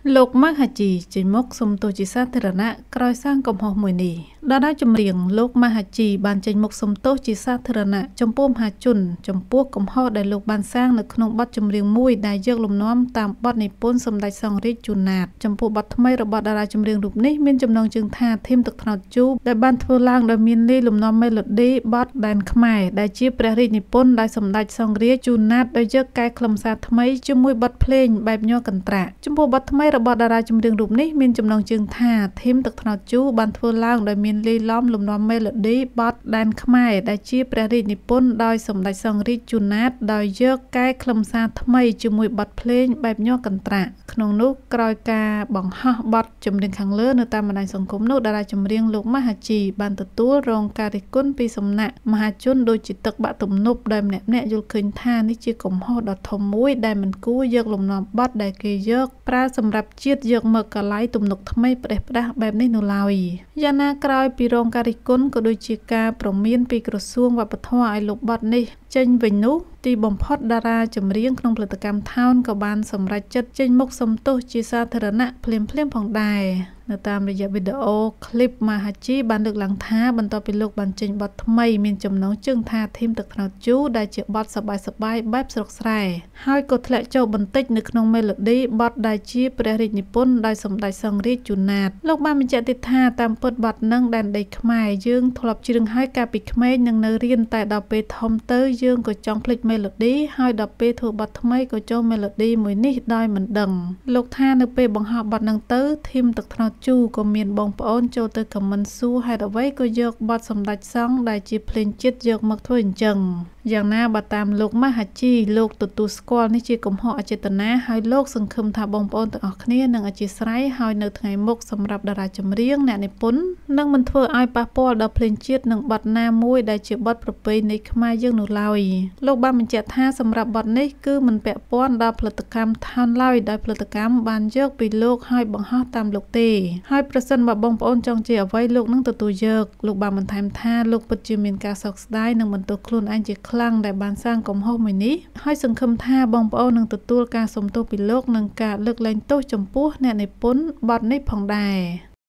លោកម៉ាហាជីចេញមកសុំទោសជាសាធារណៈក្រោយសាងកំហុសមួយនេះដល់ហើយចម្រៀងលោកម៉ាហាជីបានចេញមកសុំទោសជាសាធារណៈចំពោះមហាជនចំពោះកំហុសដែលលោកបានសាងនៅក្នុងបទចម្រៀងមួយដែលយកលំនាំតាមបទនិពន្ធសម្ដេចសង្ឃរាជជូនណាតចំពោះបទថ្មីរបស់តារាចម្រៀងរូបនេះមានចំណងជើងថាធីមទឹកត្នោតជូរដែលបានធ្វើឡើងដោយមានលីលំនាំមេឡូឌីបទដែនខ្មែរដែលជាព្រះរាជនិពន្ធដោយសម្ដេចសង្ឃរាជជូនណាតដោយយកកែខ្លឹមសារថ្មីជាមួយបទភ្លេងបែបញ័រកន្ត្រាក់ចំពោះបទថ្មីរបស់តារាចម្រៀងរូបនេះមានចំណងជើងថាធីមទឹកត្នោតជូរបានធ្វើឡើងដោយមានលីឡំលំនាំមេឡូឌីបទដែនខ្មែរដែលជាព្រះរាជនិពន្ធដោយសម្ដេចសង្ឃរាជជូនណាតដោយយកកែខ្លឹមសារថ្មីជាមួយបទភ្លេងបែបញ័រកន្ត្រាក់ក្នុងនោះក្រោយការបង្ហោះបទចម្រៀងខាងលើនៅតាមបណ្ដាញសង្គមនោះតារាចម្រៀងលោកម៉ាហាជីបានទទួលរងការរិះគន់ពីសំណាក់មហាជនដូចជាទឹកបាក់ទំនប់ដែលម្នាក់ៗយល់ឃើញថានេះជាកំហុសដ៏ធំមួយដែលមិនគួរយកលំនាំបទដែលគេយកប្រើសម្រាប់ជាតិយកមកកលៃទំនុកថ្មីផ្ដេសផ្ដាស់បែបនេះនោះឡើយយ៉ាងណាក្រោយពីរងការរិះគន់ក៏ដូចជាការព្រមានពីក្រសួងវប្បធម៌ឲ្យលុបបទនេះចេញវិញនោះទីបំផុតតារាចម្រៀងក្នុងផលិតកម្មថោនក៏បានសម្រេចចិត្តចេញមុខសុំទោសជាសាធារណៈភ្លាមៗផងដែរនៅតាមរយៈវីដេអូឃ្លីបម៉ាហាជីបានលើកឡើងថាបន្ទាប់ពីលោកបានចេញបទថ្មីមានចំណងជើងថាធីមទឹកត្នោតជូរដែលជាបទសប្បាយៗបែបស្រុកស្រែហើយក៏ធ្លាក់ចូលបន្តិចនៅក្នុងមេឡូឌីបទដែលជាព្រះរាជនិពន្ធដោយសម្ដេចសង្ឃរាជជូនណាតលោកបានបញ្ជាក់ទៀតថាតាមពិតបទនឹងដែនដីខ្មែរយើងធ្លាប់ច្រៀងហើយកាលពីក្មេងនឹងនៅរៀនតែដល់ពេលធំទៅយើងក៏ចង់ភ្លេចមេឡូឌីហើយដល់ពេលធ្វើបទថ្មីក៏ចូលមេឡូឌីមួយនេះដោយមិនដឹងលោកថានៅពេលបង្ហោះបទនឹងទៅធីមទឹកត្នោតជូរក៏មានបងប្អូនចូលទៅខមមិនសួរហេតុអ្វីក៏យកបទសម្ដេចសង្ឃដែលជាភ្លេងជាតិយកមកធ្វើអញ្ចឹងយ៉ាងណាបើតាមលោកម៉ាហាជីលោកទទួលស្គាល់នេះជាកំហុសអចេតនាហើយលោកសង្ឃឹមថាបងប្អូនទាំងអស់គ្នានឹងអធ្យាស្រ័យហើយនៅថ្ងៃមុខសម្រាប់តារាចម្រៀងអ្នកនិពន្ធនឹងមិនធ្វើឲ្យប៉ះពាល់ដល់ភ្លេងជាតិនិងបទណាមួយដែលជាបទប្រពៃណីខ្មែរយើងនោះឡើយលោកបានបញ្ជាក់ថាសម្រាប់បទនេះគឺមិនពាក់ព័ន្ធដល់ផលិតកម្មថោនឡើយដោយផលិតកម្មបានយកពីលោកហើយបង្ហោះតាមលោកទេហើយប្រសិនបើបងប្អូនចង់ជាអ្វីលោកនឹងទទួលយកលោកបានបន្ថែមថាលោកពិតជាមានការសោកស្ដាយនិងបន្ទោសខ្លួនឯងជាខ្លាំងដែលបានសាងកំហុសមួយនេះហើយសង្ឃឹមថាបងប្អូននឹងទទួលការសុំទោសពីលោកនិងការលើកលែងទោសចំពោះអ្នកនិពន្ធបទនេះផងដែរ